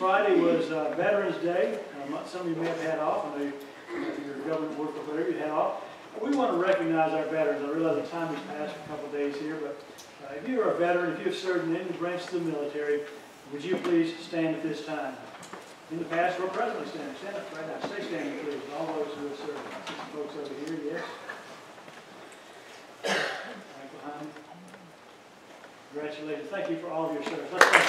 Friday was Veterans Day. Some of you may have had off. I know if you're government worker or whatever, you had off. We want to recognize our veterans. I realize the time has passed for a couple of days here, but if you are a veteran, if you have served in any branch of the military, would you please stand at this time? In the past or presently standing. Stand up right now. Stay standing, please. All those who have served. I see some folks over here, yes. Right behind. Congratulations. Thank you for all of your service.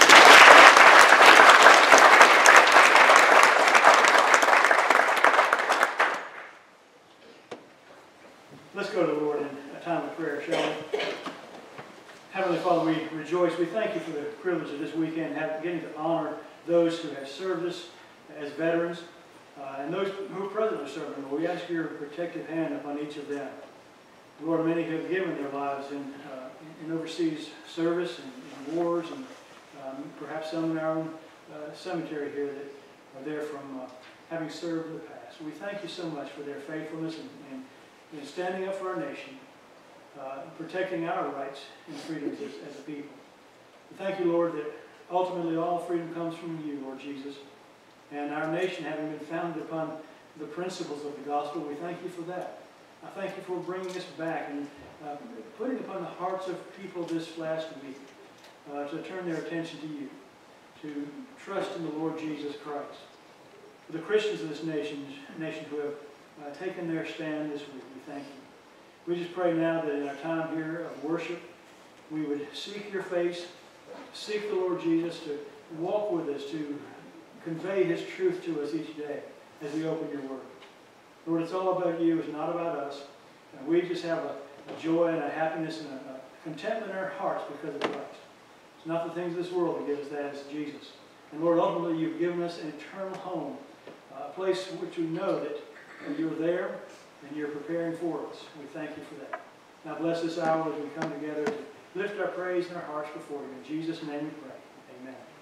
Let's go to the Lord in a time of prayer, shall we? Heavenly Father, we rejoice. We thank you for the privilege of this weekend, getting to honor those who have served us as veterans and those who are presently serving. We ask your protective hand upon each of them. Lord, many have given their lives in overseas service and in wars, and perhaps some in our own cemetery here that are there from having served in the past. We thank you so much for their faithfulness and standing up for our nation, protecting our rights and freedoms as a people. We thank you, Lord, that ultimately all freedom comes from you, Lord Jesus. And our nation, having been founded upon the principles of the gospel, we thank you for that. I thank you for bringing us back and putting upon the hearts of people this last week to turn their attention to you, to trust in the Lord Jesus Christ. For the Christians of this nation who have taken their stand this week, we thank you. We just pray now that in our time here of worship, we would seek your face, seek the Lord Jesus to walk with us, to convey his truth to us each day as we open your word. Lord, it's all about you. It's not about us. And we just have a joy and a happiness and a contentment in our hearts because of Christ. It's not the things of this world that give us that. It's Jesus. And Lord, ultimately you've given us an eternal home, a place which we know that you're there and you're preparing for us. We thank you for that. Now bless this hour as we come together to lift our praise and our hearts before you. In Jesus' name we pray. Amen.